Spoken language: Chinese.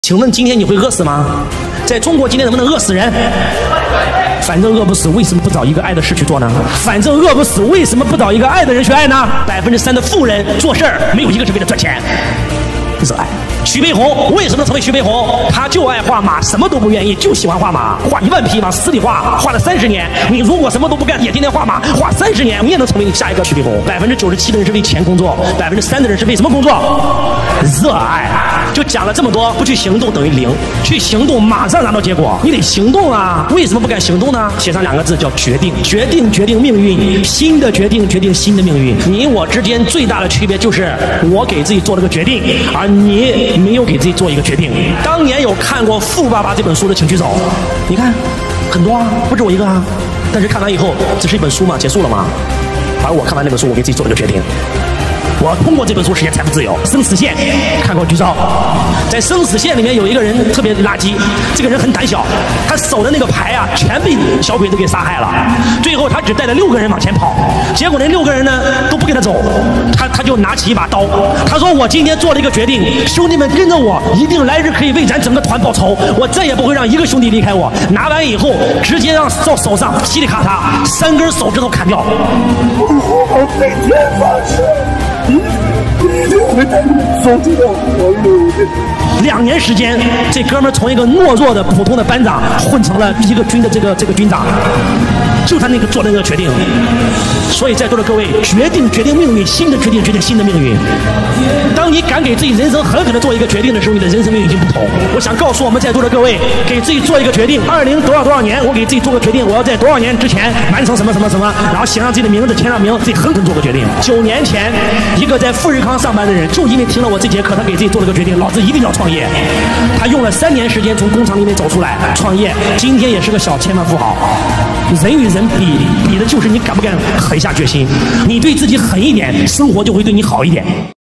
请问今天你会饿死吗？在中国今天能不能饿死人？反正饿不死，为什么不找一个爱的事去做呢？反正饿不死，为什么不找一个爱的人去爱呢？3%的富人做事儿没有一个是为了赚钱，热爱。徐悲鸿为什么成为徐悲鸿？他就爱画马，什么都不愿意，就喜欢画马，画1万匹马，死里画，画了30年。你如果什么都不干，也天天画马，画30年，你也能成为你下一个徐悲鸿。97%的人是为钱工作，3%的人是为什么工作？热爱。就讲了这么多，不去行动等于0，去行动马上拿到结果，你得行动啊！为什么不敢行动呢？写上2个字叫决定，决定命运，新的决定决定新的命运。你我之间最大的区别就是我给自己做了个决定，而你没有给自己做一个决定。当年有看过《富爸爸》这本书的请举手。你看，很多啊，不止我一个啊。但是看完以后，这是一本书嘛，结束了吗？而我看完那本书，我给自己做了个决定。我通过这本书实现财富自由。生死线看过举手。在生死线里面有一个人特别垃圾，这个人很胆小，他守的那个牌啊全被小鬼子给杀害了，最后他只带了6个人往前跑，结果那6个人呢都不跟他走，他就拿起一把刀，他说我今天做了一个决定，兄弟们跟着我，一定来日可以为咱整个团报仇，我再也不会让一个兄弟离开我。拿完以后直接让手上噼里咔嚓3根手指头砍掉。 我每天发誓一定会带你走这条活路的。 2年时间，这哥们儿从一个懦弱的普通的班长混成了一个军的这个军长，就他做那个决定。所以在座的各位，决定命运，新的决定决定新的命运。当你敢给自己人生狠狠的做一个决定的时候，你的人生命运已经不同。我想告诉我们在座的各位，给自己做一个决定，20多少年，我给自己做个决定，我要在多少年之前完成什么什么什么，然后写上自己的名字，签上名，自己狠狠做个决定。9年前，一个在富士康上班的人，就因为听了我这节课，他给自己做了个决定，老子一定要创业。他用了3年时间从工厂里面走出来创业，今天也是个小千万富豪。人与人比的就是你敢不敢狠下决心。你对自己狠一点，生活就会对你好一点。